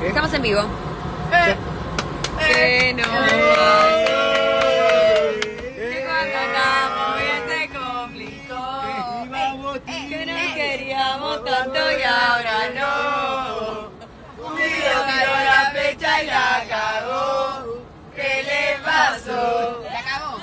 Estamos en vivo. Que no. Que cuando andamos bien se complicó. Que no queríamos tanto y ahora no. Un video tiró la flecha y la cagó. ¿Qué le pasó? La cagó.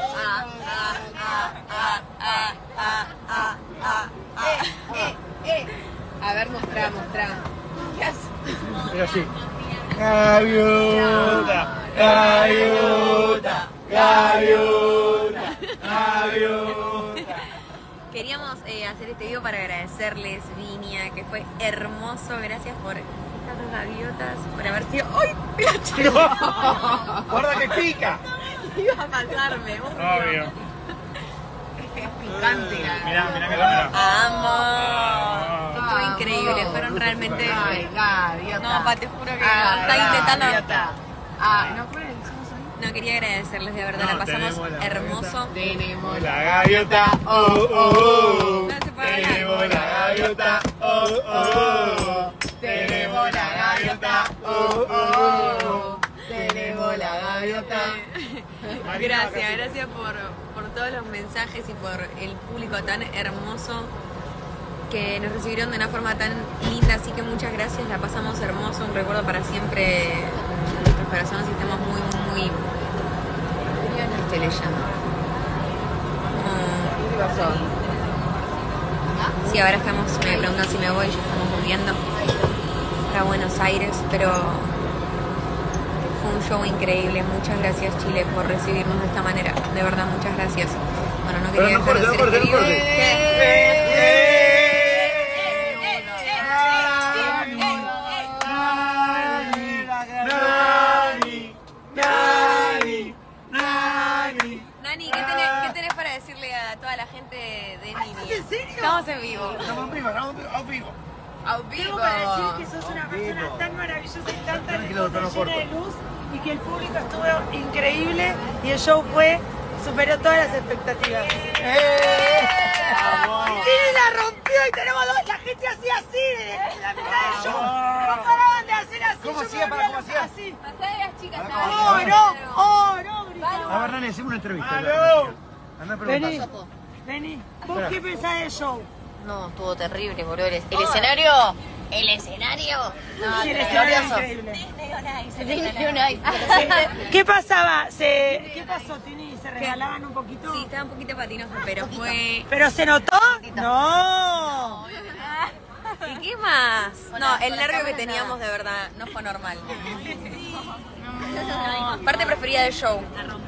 A ver, mostrá. ¿Qué haces? Era así. Gaviota, gaviota, gaviota, gaviota. Queríamos hacer este video para agradecerles, Viña, que fue hermoso. Gracias por estas dos gaviotas, por haber sido... ¡Ay! ¡La chica! Guarda que pica. Iba a pasarme, Obvio. Es picante. Mirá que la ¡Amo! Estuvo increíble, fueron realmente... Ay, gaviota. No, pa, te juro que está intentando... ¿No fue el que hicimos hoy? No, quería agradecerles, de verdad, la pasamos hermoso. Tenemos La gaviota, oh, oh, oh. No se puede Tenemos hablar. la gaviota, oh, oh. Tenemos la gaviota, oh, oh. Tenemos la gaviota. Gracias por todos los mensajes y por el público tan hermoso que nos recibieron de una forma tan linda, así que muchas gracias, la pasamos hermoso, un recuerdo para siempre en nuestros corazones y estamos muy... ¿Qué le llama? ¿Qué pasó? Sí, ahora estamos, me preguntan si me voy, ya estamos volviendo para Buenos Aires, pero fue un show increíble. Muchas gracias, Chile, por recibirnos de esta manera. De verdad, muchas gracias. Bueno, no quería dejar de hacer este video. Nani, ¿qué tenés para decirle a toda la gente de Nini? ¿En serio? Estamos en vivo. Estamos en vivo, estamos en vivo. Tengo para decir que sos una persona tan maravillosa y tan Tranquilo, talentosa, tono llena de luz, y que el público estuvo increíble y el show superó todas las expectativas. Tini la rompió y tenemos la gente hacía así de la mitad del show. No paraban de hacer así. ¿Cómo yo hacía? me ¿Para cómo volvía hacía? así. Pasá de las chicas. No, gritaba. A ver, Nani, hacemos una entrevista. Anda a Vení, preguntar. vení. ¿Vos qué pensás del show? No, estuvo terrible, boludo. ¿El escenario? ¿El escenario? No, Sí, el escenario es increíble. ¿Qué pasaba? ¿Qué pasó, Tini? ¿Se regalaban un poquito? Sí, estaba un poquito patinoso, pero fue... ¿Pero se notó? No. ¿Y qué más? No, el nervio que teníamos de verdad no fue normal. Parte preferida del show.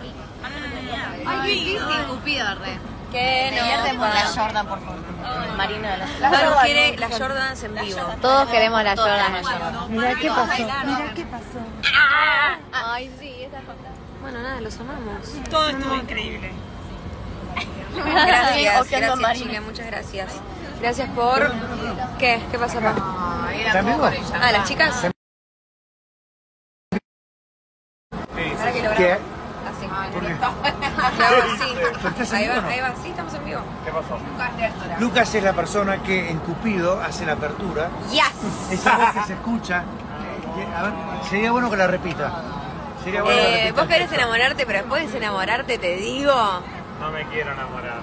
Ay, sí, Cupido, re. Que Queremos no, la Jordan, por favor. Marina de la Todos quiere las Jordans en vivo. Todos queremos la Jordan. Mira qué pasó. Mira qué pasó. Ay, sí, esa Jordan. Bueno, nada, los amamos. Todo estuvo increíble. Gracias, Ojeando a gracias Marina. Chile, muchas gracias. Gracias por... ¿Qué? ¿Qué pasó acá? ¿También vos? Ah, las chicas. ¿Para qué lo ¿Qué? grabo? Así. Lo hago así. estás en Ahí vivo, va, ¿no? ahí va, sí, estamos en vivo. ¿Qué pasó? Lucas es la persona que en Cupido hace la apertura. Yes. Esa voz que se escucha. A ver, sería bueno que la repita. Sería bueno que la repita. Vos querés enamorarte, pero después de enamorarte te digo... No me quiero enamorar.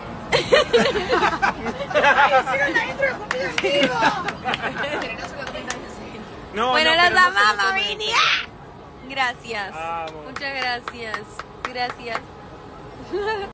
No, Bueno, no, las pero no se lo amamos, tomen. Vini. Gracias. Amo. Muchas gracias. Gracias.